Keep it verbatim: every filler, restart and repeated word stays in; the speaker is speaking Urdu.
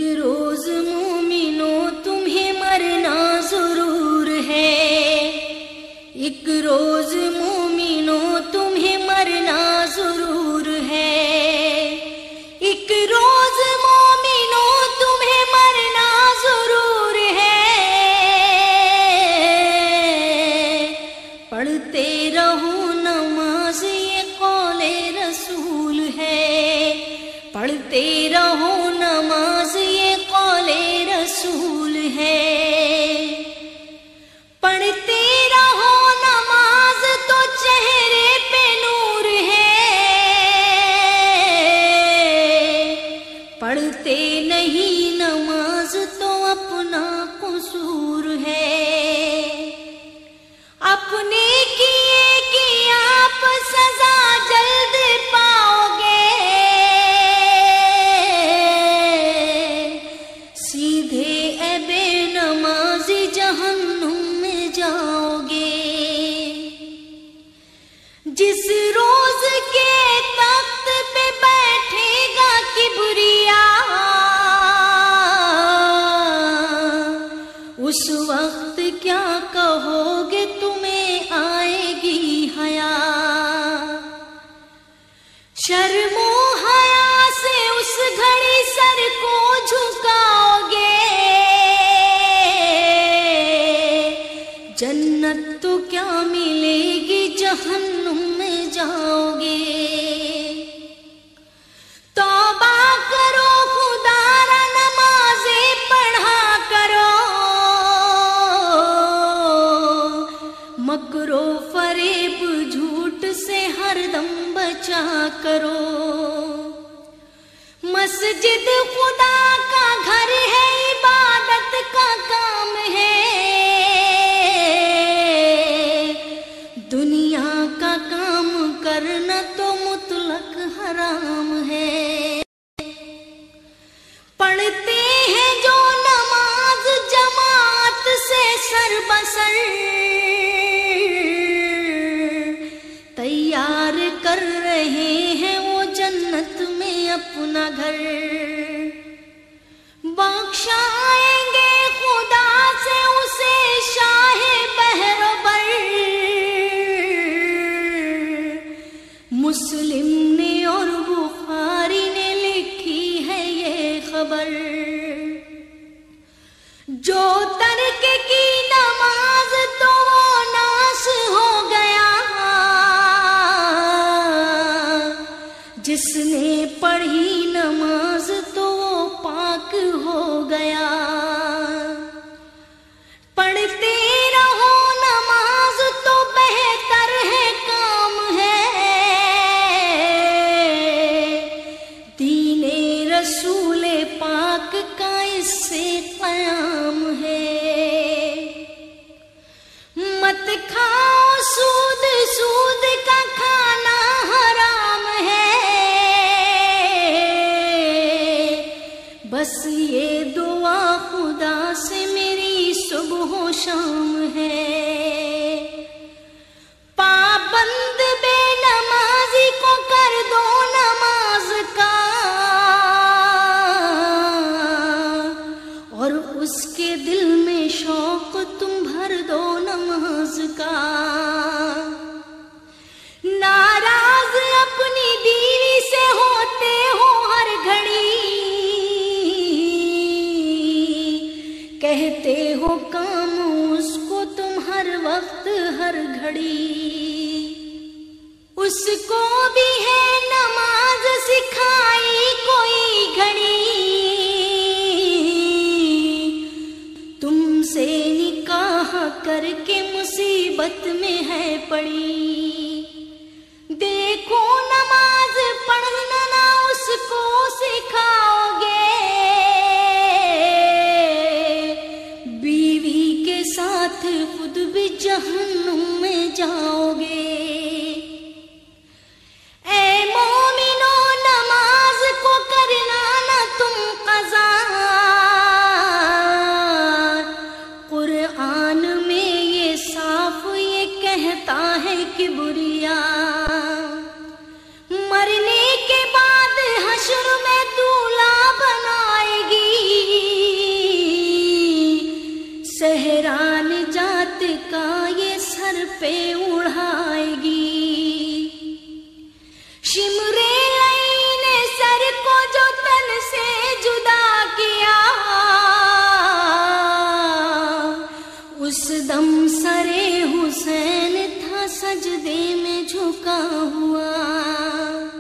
روز مومنوں تمہیں مرنا ضرور ہے، ایک روز مومنوں تمہیں مرنا ضرور ہے، ایک روز مومنوں تمہیں مرنا ضرور ہے، پڑھتے رہو نماز یہ قول رسول ہے، پڑھتے رہو نماز یہ قول رسول ہے، پڑھتے رہو نماز تو چہرے پہ نور ہے، پڑھتے نہیں نماز تو اپنا قصور ہے، اپنے کیے کی آپ سزا جلد پاؤ گے، سیدھے اے بے نمازی جہنم میں جاؤ گے، جس روز کے تخت پہ بیٹھے گا کبریا، اس وقت کیا کہو گے تمہیں آئے گی حیا، شرم و حیا سے اس گھڑی سر کو جھکاؤ گے، جنت تو کیا ملے گی جہنم میں جاؤ گے، توبہ کرو خدا را نمازیں پڑھا کرو، مکر و فریب جھوٹ سے ہر دم بچا کرو، مسجد خدا کا گھر ہے، عبادت کا کام ہے، دنیا کا کام کرنا تو مطلق حرام ہے، پڑھتے ہیں جو نماز جماعت سے سر بسر، تیار کر رہے ہیں وہ جنت میں اپنا گھر، بخشائیں گے خدا سے اسے شاہ بحر و بر، مسلم نے اور بخاری نے لکھی ہے یہ خبر، جو ترک کی نماز تو وہ ناس ہو گیا، جس نے پڑھی نماز تو وہ پاک ہو گیا، پڑھتے رہو نماز تو بہتر ہے کام ہے، دین رسول پاک کا اس سے قیام ہے، مت کھاؤ سود، سود کا کھانا حرام ہے، بس یہ دعا خدا سے میری صبح و شام ہے، پابند بے نمازی کو کر دو نماز کا، اور اس کے دل میں شوق تم بھر دو نماز کا، ناراض اپنی بیوی سے ہوتے ہو ہر گھڑی، کہتے ہو کام اس کو تم ہر وقت ہر گھڑی، اس کو بھی ہے نماز سکھائی کوئی گھڑی، تم سے نکاح کر کے مصیبت میں ہے پڑی، دیکھو نماز پڑھنا نہ اس کو سکھاؤ گے، بیوی کے ساتھ خود بھی جہنم میں جاؤ گے، اے مومنو نماز کو کرنا نہ تم قضا، قرآن میں یہ صاف یہ کہتا ہے کہ سر پہ اڑائے گی. شمرے لئی نے سر کو جو تن سے جدا کیا، اس دم سرے حسین تھا سجدے میں جھکا ہوا.